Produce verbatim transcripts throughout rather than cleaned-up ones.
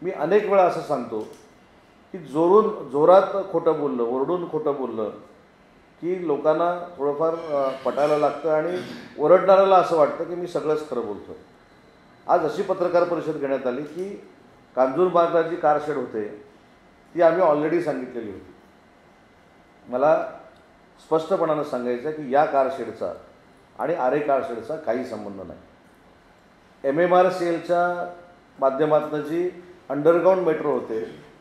मी अनेक वेळा असं सांगतो की जोरून जोरात खोटं बोललं, ओरडून खोटं बोललं की लोकांना थोडंफार पटायला लागतं आणि ओरडणाऱ्याला असं वाटतं की मी सगळंच खरं बोलतो. आज अशी पत्रकार परिषद घेण्यात आली की कांजूरमार्गला जी कारशेड होते ती आम्ही ऑलरेडी सांगितलेली होती. मला स्पष्टपणानं सांगायचं की या कारशेडचा आणि आरे कारशेडचा काही संबंध नाही. एम एम आर सी एलच्या माध्यमातून जी अंडरग्राऊंड मेट्रो होते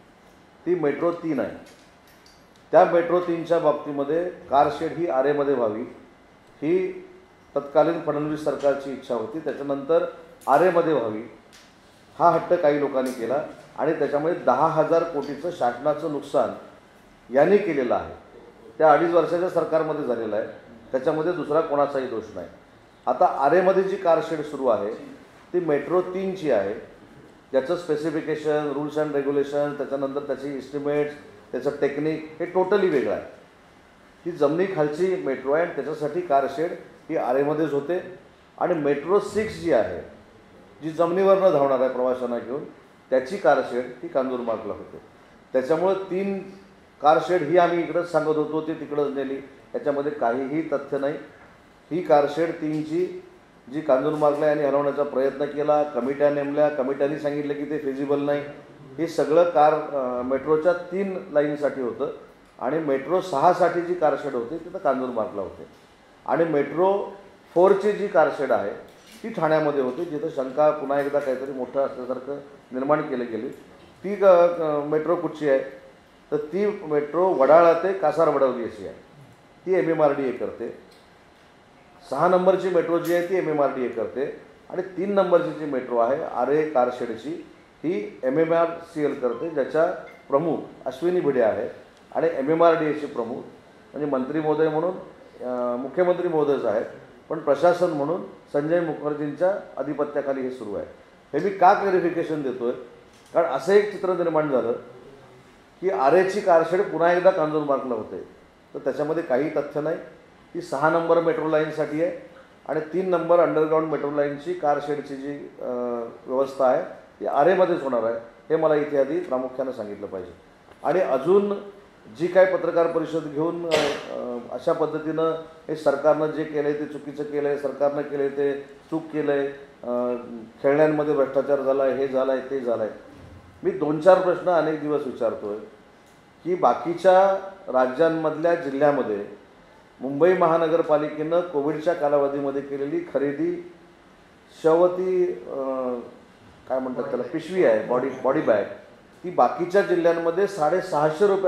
ती मेट्रो तीन आहे. त्या मेट्रो तीनच्या बाबतीमध्ये कारशेड ही आरेमध्ये व्हावी ही तत्कालीन फडणवीस सरकारची इच्छा होती. त्याच्यानंतर आरेमध्ये व्हावी हा हट्ट काही लोकांनी केला आणि त्याच्यामुळे दहा हजार कोटीचं शासनाचं नुकसान यांनी केलेलं आहे. त्या अडीच वर्षाच्या सरकारमध्ये झालेलं आहे. त्याच्यामध्ये दुसरा कोणाचाही दोष नाही. आता आरेमध्ये जी कारशेड सुरू आहे ती मेट्रो तीनची आहे. ज्याचं स्पेसिफिकेशन, रूल्स अँड रेग्युलेशन, त्याच्यानंतर त्याची इस्टिमेट्स, त्याचं टेक्निक हे टोटली वेगळं आहे. ही जमिनीखालची मेट्रो आहे आणि त्याच्यासाठी कारशेड ही आरेमध्येच होते. आणि मेट्रो सिक्स जी आहे जी जमिनीवरनं धावणार आहे प्रवाशांना घेऊन त्याची कारशेड ही कांजूरमार्गला होते. त्याच्यामुळं तीन कारशेड ही आम्ही इकडंच सांगत होतो ती तिकडंच नेली. याच्यामध्ये काहीही तथ्य नाही. ही कारशेड तीनची जी कांजूरमार्गला यांनी हलवण्याचा प्रयत्न केला, कमिट्या नेमल्या, कमिट्यांनी सांगितलं की ते फिजिबल नाही. हे सगळं कार मेट्रोच्या तीन लाईनसाठी होतं आणि मेट्रो सहासाठी जी कारशेड होती ती तर कांजूरमार्गला होते. आणि मेट्रो फोरची जी कारशेड आहे ती ठाण्यामध्ये होती, जिथं शंका पुन्हा एकदा काहीतरी मोठं असल्यासारखं निर्माण केलं गेली. ती मेट्रो कुठची आहे तर ती मेट्रो वडाळा ते कासारवडवली अशी आहे. ती M M R D A करते. सहा नंबरची मेट्रो जी आहे ती M M R D A करते आणि तीन नंबरची जी मेट्रो आहे आरे कारशेडची ही M M R C L करते, ज्याच्या प्रमुख अश्विनी भिडे आहे. आणि एम एम आर डी एचे प्रमुख म्हणजे मंत्री महोदय म्हणून मुख्यमंत्री महोदयच आहेत, पण प्रशासन म्हणून संजय मुखर्जींच्या आधिपत्याखाली हे सुरू आहे. हे मी का क्लॅरिफिकेशन देतो आहे कारण असं एक चित्र निर्माण झालं की आरेची कारशेड पुन्हा एकदा कांजूरमार्गला होते तर त्याच्यामध्ये काही तथ्य नाही. ती सहा नंबर मेट्रो लाईनसाठी आहे आणि तीन नंबर अंडरग्राऊंड मेट्रो लाईनची कारशेडची जी व्यवस्था आहे ती आरेमध्येच होणार आहे. हे मला इथे आधी प्रामुख्यानं सांगितलं पाहिजे. आणि अजून जी काय पत्रकार परिषद घेऊन अशा पद्धतीनं हे सरकारनं जे केलं आहे ते चुकीचं केलं आहे, सरकारनं केलं आहे ते चूक केलं आहे, खेळण्यांमध्ये भ्रष्टाचार झाला आहे, हे झालं आहे, ते झालं आहे. मी दोन चार प्रश्न अनेक दिवस विचारतो आहे की बाकीच्या राज्यांमधल्या जिल्ह्यामध्ये मुंबई महानगरपालिकेनं कोविडच्या कालावधीमध्ये केलेली खरेदी शवती काय म्हणतात त्याला पिशवी आहे, बॉडी बॉडी बॅग, ती बाकीच्या जिल्ह्यांमध्ये साडेसहाशे रुपये